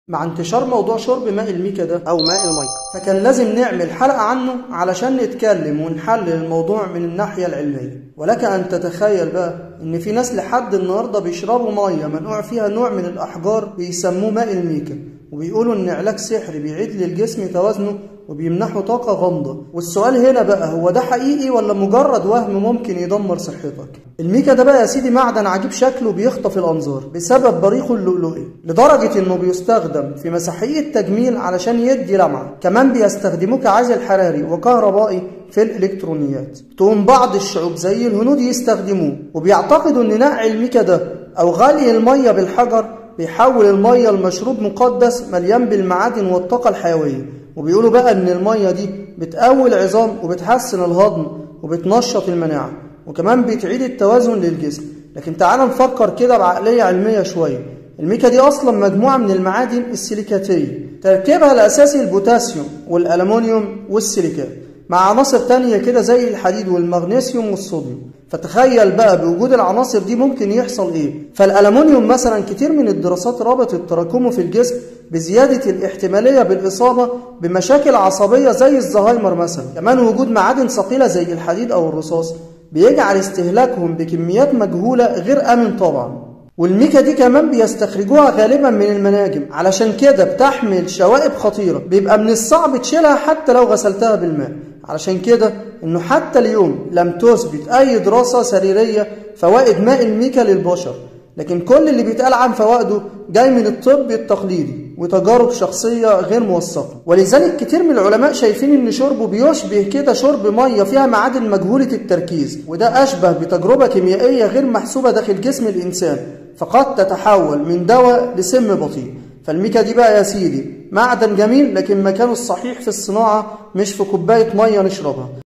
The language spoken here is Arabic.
مع انتشار موضوع شرب ماء الميكا ده أو ماء الميكا، فكان لازم نعمل حلقة عنه علشان نتكلم ونحلل الموضوع من الناحية العلمية. ولك أن تتخيل بقى إن في ناس لحد النهاردة بيشربوا مية منقوع فيها نوع من الأحجار بيسموه ماء الميكا، وبيقولوا إن علاج سحري بيعيد للجسم توازنه وبيمنحه طاقة غامضة. والسؤال هنا بقى، هو ده حقيقي ولا مجرد وهم ممكن يدمر صحتك؟ الميكا ده بقى يا سيدي معدن عجيب شكله بيخطف الأنظار بسبب بريقه اللؤلؤي، لدرجة إنه بيستخدم في مساحيق التجميل علشان يدي لمعة، كمان بيستخدموه كعازل حراري وكهربائي في الإلكترونيات. تقوم بعض الشعوب زي الهنود يستخدموه، وبيعتقدوا إن نقع الميكا ده أو غلي المية بالحجر بيحول المية لمشروب مقدس مليان بالمعادن والطاقة الحيوية. وبيقولوا بقى ان المية دي بتقوي العظام وبتحسن الهضم وبتنشط المناعة وكمان بتعيد التوازن للجسم. لكن تعال نفكر كده بعقلية علمية شوية. الميكا دي اصلا مجموعة من المعادن السيليكاتية، تركيبها الاساسي البوتاسيوم والالومنيوم والسيليكات، مع عناصر تانية كده زي الحديد والمغنيسيوم والصوديوم. فتخيل بقى بوجود العناصر دي ممكن يحصل ايه. فالألمنيوم مثلا كتير من الدراسات ربطت تراكمه في الجسم بزيادة الاحتمالية بالإصابة بمشاكل عصبية زي الزهايمر مثلا. كمان وجود معادن ثقيلة زي الحديد أو الرصاص بيجعل استهلاكهم بكميات مجهولة غير آمن طبعا. والميكا دي كمان بيستخرجوها غالبا من المناجم، علشان كده بتحمل شوائب خطيرة بيبقى من الصعب تشيلها حتى لو غسلتها بالماء. علشان كده انه حتى اليوم لم تثبت اي دراسة سريرية فوائد ماء الميكا للبشر، لكن كل اللي بيتقال عن فوائده جاي من الطب التقليدي وتجارب شخصية غير موثقة. ولذلك كتير من العلماء شايفين ان شربه بيشبه كده شرب مية فيها معادن مجهولة التركيز، وده اشبه بتجربة كيميائية غير محسوبة داخل جسم الانسان، فقد تتحول من دواء لسم بطيء. فالميكا دي بقى يا سيدي معدن جميل، لكن مكانه الصحيح في الصناعة مش في كوباية مية نشربها.